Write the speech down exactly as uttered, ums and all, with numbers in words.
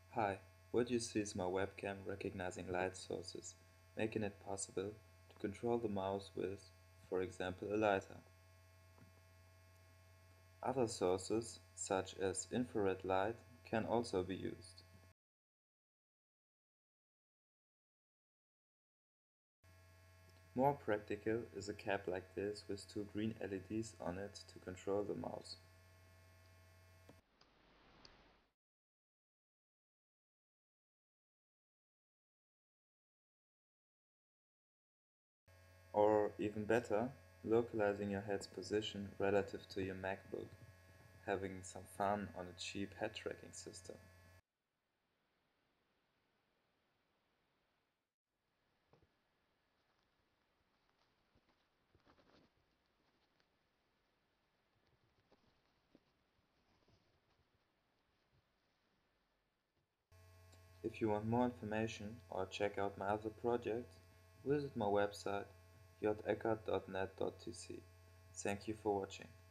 Hi, what you see is my webcam recognizing light sources, making it possible to control the mouse with, for example, a lighter. Other sources, such as infrared light, can also be used. More practical is a cap like this with two green L E Ds on it to control the mouse. Or even better, localizing your head's position relative to your MacBook, having some fun on a cheap head tracking system. If you want more information or check out my other projects, visit my website j eckert dot net dot t c. Thank you for watching.